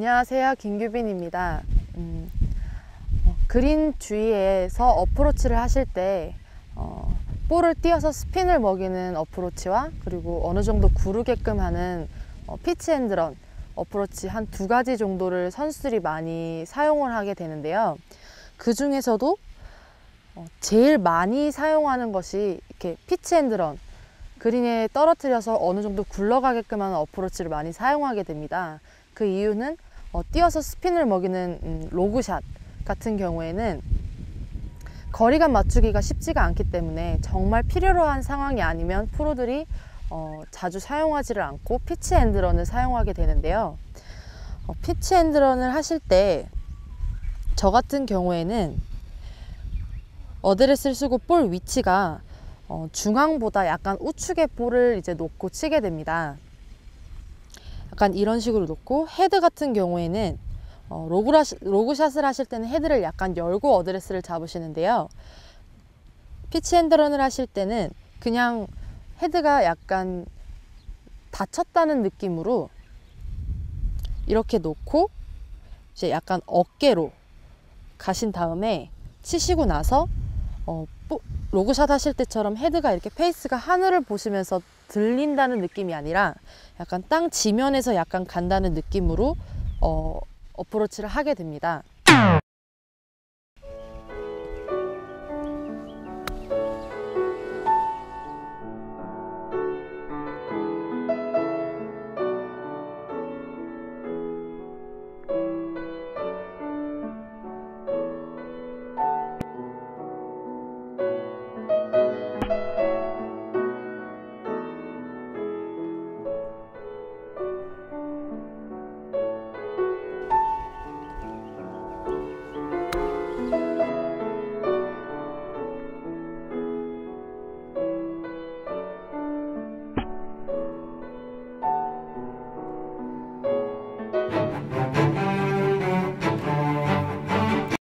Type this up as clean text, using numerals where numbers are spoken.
안녕하세요, 김규빈입니다. 그린 주위에서 어프로치를 하실 때 볼을 띄어서 스핀을 먹이는 어프로치와 그리고 어느 정도 구르게끔 하는 피치 앤드 런 어프로치 한 두 가지 정도를 선수들이 많이 사용을 하게 되는데요. 그 중에서도 제일 많이 사용하는 것이 이렇게 피치 앤드 런, 그린에 떨어뜨려서 어느 정도 굴러가게끔 하는 어프로치를 많이 사용하게 됩니다. 그 이유는 띄어서 스핀을 먹이는 로그샷 같은 경우에는 거리감 맞추기가 쉽지가 않기 때문에 정말 필요로 한 상황이 아니면 프로들이 자주 사용하지를 않고 피치 앤드 런을 사용하게 되는데요. 피치 앤드 런을 하실 때 저 같은 경우에는 어드레스를 쓰고 볼 위치가 중앙보다 약간 우측에 볼을 이제 놓고 치게 됩니다. 약간 이런 식으로 놓고, 헤드 같은 경우에는 로그샷을 하실 때는 헤드를 약간 열고 어드레스를 잡으시는데요. 피치 앤드 런을 하실 때는 그냥 헤드가 약간 닫혔다는 느낌으로 이렇게 놓고 이제 약간 어깨로 가신 다음에 치시고 나서 로그샷 하실 때처럼 헤드가 이렇게 페이스가 하늘을 보시면서 들린다는 느낌이 아니라 약간 땅 지면에서 약간 간다는 느낌으로 어프로치를 하게 됩니다.